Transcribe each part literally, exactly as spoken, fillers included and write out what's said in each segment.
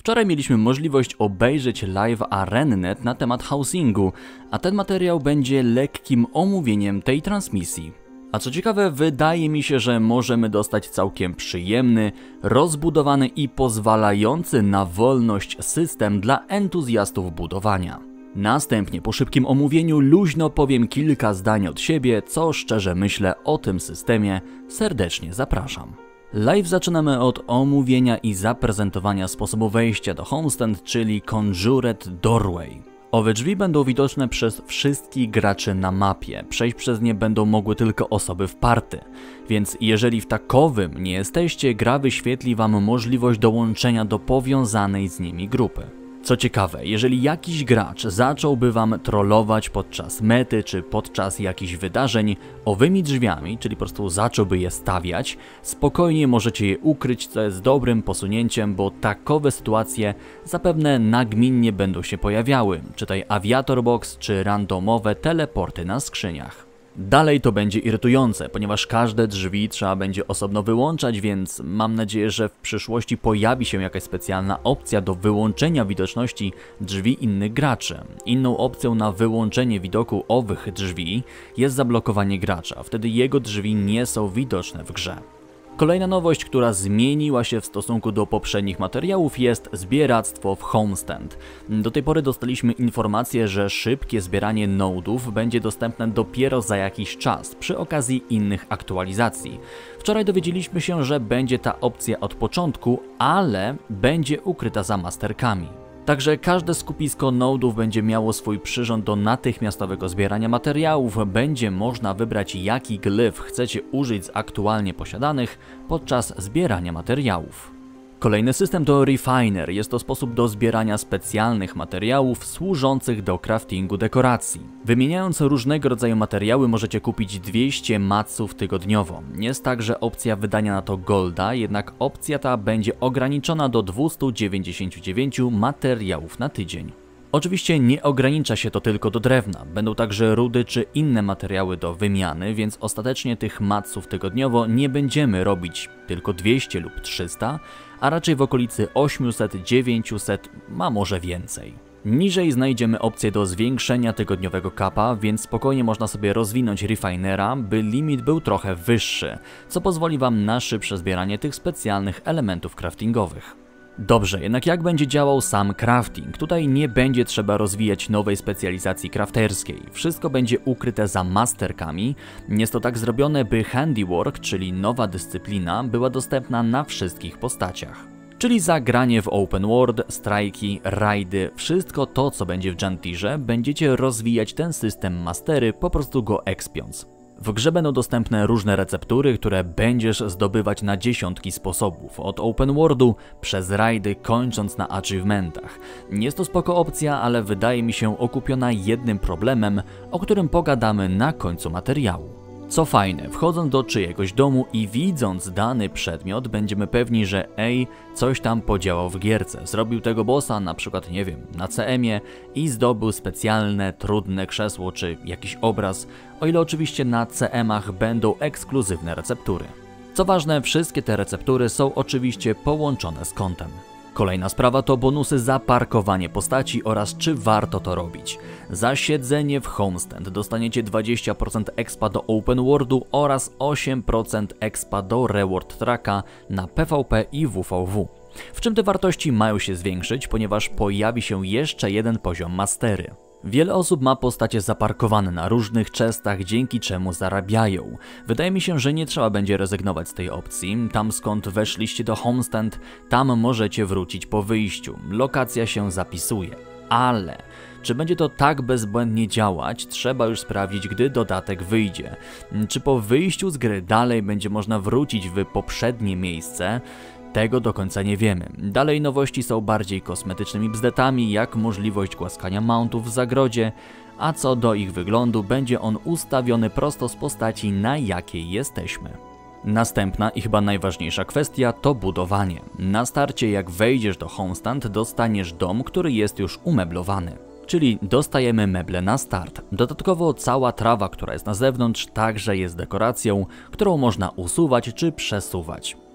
Wczoraj mieliśmy możliwość obejrzeć live ArenNet na temat housingu, a ten materiał będzie lekkim omówieniem tej transmisji. A co ciekawe, wydaje mi się, że możemy dostać całkiem przyjemny, rozbudowany i pozwalający na wolność system dla entuzjastów budowania. Następnie po szybkim omówieniu luźno powiem kilka zdań od siebie, co szczerze myślę o tym systemie. Serdecznie zapraszam. Live zaczynamy od omówienia i zaprezentowania sposobu wejścia do Homestand, czyli Conjured Doorway. Owe drzwi będą widoczne przez wszystkich graczy na mapie, przejść przez nie będą mogły tylko osoby w party, więc jeżeli w takowym nie jesteście, gra wyświetli wam możliwość dołączenia do powiązanej z nimi grupy. Co ciekawe, jeżeli jakiś gracz zacząłby wam trollować podczas mety czy podczas jakichś wydarzeń owymi drzwiami, czyli po prostu zacząłby je stawiać, spokojnie możecie je ukryć, co jest dobrym posunięciem, bo takowe sytuacje zapewne nagminnie będą się pojawiały, czytaj Aviator Box czy randomowe teleporty na skrzyniach. Dalej to będzie irytujące, ponieważ każde drzwi trzeba będzie osobno wyłączać, więc mam nadzieję, że w przyszłości pojawi się jakaś specjalna opcja do wyłączenia widoczności drzwi innych graczy. Inną opcją na wyłączenie widoku owych drzwi jest zablokowanie gracza, wtedy jego drzwi nie są widoczne w grze. Kolejna nowość, która zmieniła się w stosunku do poprzednich materiałów, jest zbieractwo w Homestand. Do tej pory dostaliśmy informację, że szybkie zbieranie nodów będzie dostępne dopiero za jakiś czas, przy okazji innych aktualizacji. Wczoraj dowiedzieliśmy się, że będzie ta opcja od początku, ale będzie ukryta za masterkami. Także każde skupisko nodów będzie miało swój przyrząd do natychmiastowego zbierania materiałów, będzie można wybrać, jaki glyf chcecie użyć z aktualnie posiadanych podczas zbierania materiałów. Kolejny system to Refiner, jest to sposób do zbierania specjalnych materiałów służących do craftingu dekoracji. Wymieniając różnego rodzaju materiały możecie kupić dwieście matsów tygodniowo. Jest także opcja wydania na to golda, jednak opcja ta będzie ograniczona do dwustu dziewięćdziesięciu dziewięciu materiałów na tydzień. Oczywiście nie ogranicza się to tylko do drewna, będą także rudy czy inne materiały do wymiany, więc ostatecznie tych matsów tygodniowo nie będziemy robić tylko dwieście lub trzysta, a raczej w okolicy osiemset do dziewięciuset, a może więcej. Niżej znajdziemy opcję do zwiększenia tygodniowego kapa, więc spokojnie można sobie rozwinąć Refinera, by limit był trochę wyższy, co pozwoli wam na szybsze zbieranie tych specjalnych elementów craftingowych. Dobrze, jednak jak będzie działał sam crafting? Tutaj nie będzie trzeba rozwijać nowej specjalizacji crafterskiej. Wszystko będzie ukryte za masterkami. Jest to tak zrobione, by handiwork, czyli nowa dyscyplina, była dostępna na wszystkich postaciach. Czyli za granie w open world, strajki, rajdy, wszystko to, co będzie w Jantirze, będziecie rozwijać ten system mastery, po prostu go expiąc. W grze będą dostępne różne receptury, które będziesz zdobywać na dziesiątki sposobów, od open worldu przez rajdy, kończąc na achievementach. Jest to spoko opcja, ale wydaje mi się okupiona jednym problemem, o którym pogadamy na końcu materiału. Co fajne, wchodząc do czyjegoś domu i widząc dany przedmiot, będziemy pewni, że ej, coś tam podziałał w gierce, zrobił tego bossa, na przykład, nie wiem, na C M-ie i zdobył specjalne, trudne krzesło czy jakiś obraz, o ile oczywiście na C M-ach będą ekskluzywne receptury. Co ważne, wszystkie te receptury są oczywiście połączone z kontem. Kolejna sprawa to bonusy za parkowanie postaci oraz czy warto to robić. Za siedzenie w Homestand dostaniecie dwadzieścia procent expa do Open Worldu oraz osiem procent expa do Reward Tracka na P V P i W V W. W czym te wartości mają się zwiększyć, ponieważ pojawi się jeszcze jeden poziom mastery. Wiele osób ma postacie zaparkowane na różnych chestach, dzięki czemu zarabiają. Wydaje mi się, że nie trzeba będzie rezygnować z tej opcji. Tam skąd weszliście do Homestand, tam możecie wrócić po wyjściu. Lokacja się zapisuje. Ale czy będzie to tak bezbłędnie działać, trzeba już sprawdzić, gdy dodatek wyjdzie. Czy po wyjściu z gry dalej będzie można wrócić w poprzednie miejsce? Tego do końca nie wiemy. Dalej nowości są bardziej kosmetycznymi bzdetami, jak możliwość głaskania mountów w zagrodzie, a co do ich wyglądu, będzie on ustawiony prosto z postaci, na jakiej jesteśmy. Następna i chyba najważniejsza kwestia to budowanie. Na starcie, jak wejdziesz do Homestand, dostaniesz dom, który jest już umeblowany. Czyli dostajemy meble na start. Dodatkowo cała trawa, która jest na zewnątrz, także jest dekoracją, którą można usuwać czy przesuwać.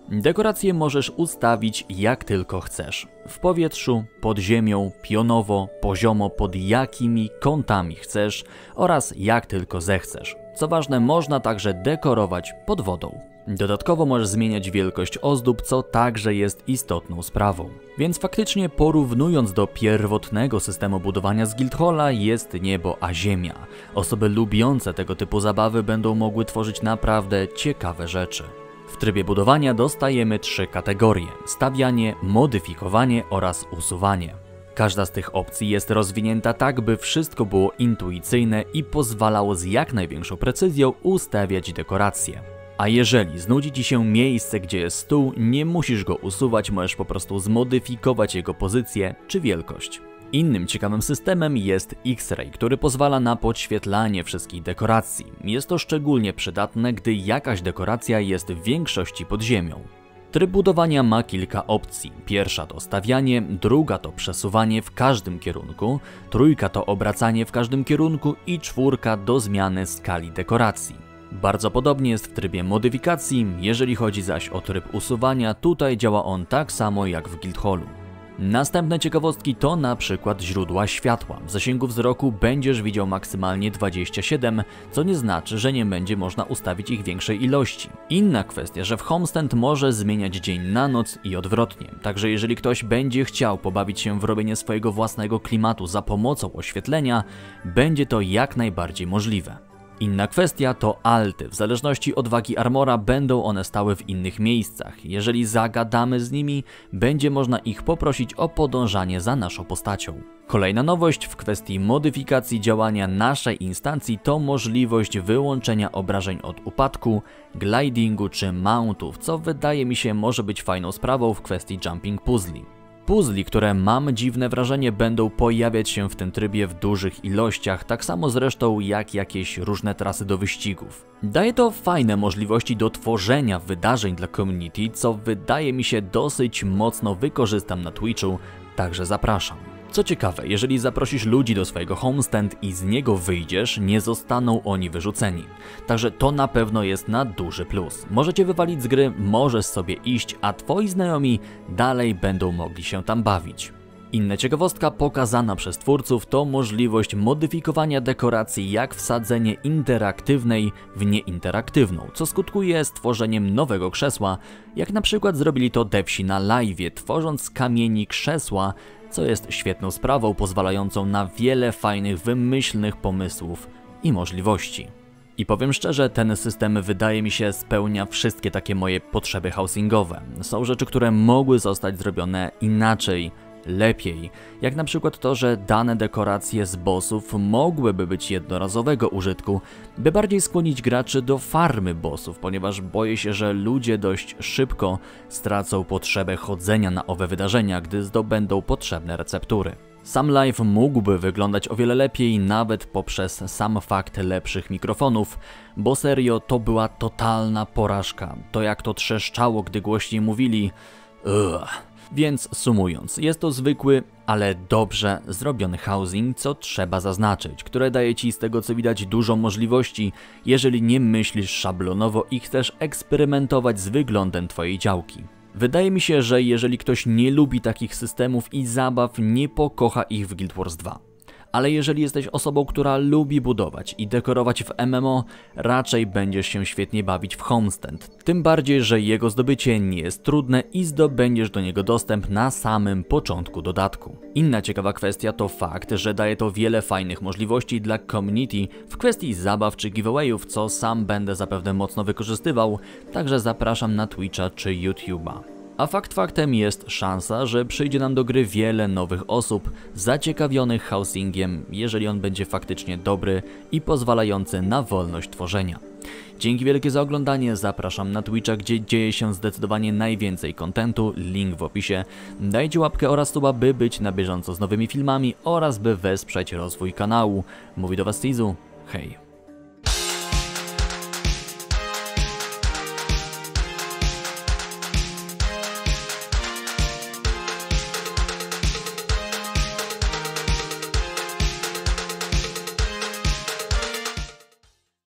Dekoracje możesz ustawić jak tylko chcesz. W powietrzu, pod ziemią, pionowo, poziomo, pod jakimi kątami chcesz oraz jak tylko zechcesz. Co ważne, można także dekorować pod wodą. Dodatkowo możesz zmieniać wielkość ozdób, co także jest istotną sprawą. Więc faktycznie porównując do pierwotnego systemu budowania z Guildhalla jest niebo a ziemia. Osoby lubiące tego typu zabawy będą mogły tworzyć naprawdę ciekawe rzeczy. W trybie budowania dostajemy trzy kategorie: stawianie, modyfikowanie oraz usuwanie. Każda z tych opcji jest rozwinięta tak, by wszystko było intuicyjne i pozwalało z jak największą precyzją ustawiać dekoracje. A jeżeli znudzi Ci się miejsce, gdzie jest stół, nie musisz go usuwać, możesz po prostu zmodyfikować jego pozycję czy wielkość. Innym ciekawym systemem jest X-Ray, który pozwala na podświetlanie wszystkich dekoracji. Jest to szczególnie przydatne, gdy jakaś dekoracja jest w większości pod ziemią. Tryb budowania ma kilka opcji. Pierwsza to stawianie, druga to przesuwanie w każdym kierunku, trójka to obracanie w każdym kierunku i czwórka do zmiany skali dekoracji. Bardzo podobnie jest w trybie modyfikacji, jeżeli chodzi zaś o tryb usuwania, tutaj działa on tak samo jak w Guildhallu. Następne ciekawostki to na przykład źródła światła. W zasięgu wzroku będziesz widział maksymalnie dwadzieścia siedem, co nie znaczy, że nie będzie można ustawić ich większej ilości. Inna kwestia, że w Homestead może zmieniać dzień na noc i odwrotnie, także jeżeli ktoś będzie chciał pobawić się w robienie swojego własnego klimatu za pomocą oświetlenia, będzie to jak najbardziej możliwe. Inna kwestia to alty. W zależności od wagi armora będą one stały w innych miejscach. Jeżeli zagadamy z nimi, będzie można ich poprosić o podążanie za naszą postacią. Kolejna nowość w kwestii modyfikacji działania naszej instancji to możliwość wyłączenia obrażeń od upadku, glidingu czy mountów, co wydaje mi się może być fajną sprawą w kwestii jumping puzzli. Puzli, które mam dziwne wrażenie będą pojawiać się w tym trybie w dużych ilościach, tak samo zresztą jak jakieś różne trasy do wyścigów. Daje to fajne możliwości do tworzenia wydarzeń dla community, co wydaje mi się dosyć mocno wykorzystam na Twitchu, także zapraszam. Co ciekawe, jeżeli zaprosisz ludzi do swojego Homestead i z niego wyjdziesz, nie zostaną oni wyrzuceni. Także to na pewno jest na duży plus. Możecie wywalić z gry, możesz sobie iść, a twoi znajomi dalej będą mogli się tam bawić. Inna ciekawostka pokazana przez twórców to możliwość modyfikowania dekoracji jak wsadzenie interaktywnej w nieinteraktywną, co skutkuje stworzeniem nowego krzesła, jak na przykład zrobili to devsi na live'ie, tworząc z kamieni krzesła, co jest świetną sprawą pozwalającą na wiele fajnych, wymyślnych pomysłów i możliwości. I powiem szczerze, ten system wydaje mi się spełnia wszystkie takie moje potrzeby housingowe. Są rzeczy, które mogły zostać zrobione inaczej, lepiej, jak na przykład to, że dane dekoracje z bossów mogłyby być jednorazowego użytku, by bardziej skłonić graczy do farmy bossów, ponieważ boję się, że ludzie dość szybko stracą potrzebę chodzenia na owe wydarzenia, gdy zdobędą potrzebne receptury. Sam live mógłby wyglądać o wiele lepiej, nawet poprzez sam fakt lepszych mikrofonów, bo serio to była totalna porażka. To jak to trzeszczało, gdy głośniej mówili Ugh. Więc sumując, jest to zwykły, ale dobrze zrobiony housing, co trzeba zaznaczyć, które daje Ci z tego co widać dużo możliwości, jeżeli nie myślisz szablonowo i chcesz eksperymentować z wyglądem Twojej działki. Wydaje mi się, że jeżeli ktoś nie lubi takich systemów i zabaw, nie pokocha ich w Guild Wars dwa. Ale jeżeli jesteś osobą, która lubi budować i dekorować w M M O, raczej będziesz się świetnie bawić w Homestead. Tym bardziej, że jego zdobycie nie jest trudne i zdobędziesz do niego dostęp na samym początku dodatku. Inna ciekawa kwestia to fakt, że daje to wiele fajnych możliwości dla community w kwestii zabaw czy giveawayów, co sam będę zapewne mocno wykorzystywał, także zapraszam na Twitcha czy YouTube'a. A fakt faktem jest szansa, że przyjdzie nam do gry wiele nowych osób zaciekawionych housingiem, jeżeli on będzie faktycznie dobry i pozwalający na wolność tworzenia. Dzięki wielkie za oglądanie, zapraszam na Twitcha, gdzie dzieje się zdecydowanie najwięcej kontentu, link w opisie. Dajcie łapkę oraz suba, by być na bieżąco z nowymi filmami oraz by wesprzeć rozwój kanału. Mówi do Was Tizu, hej!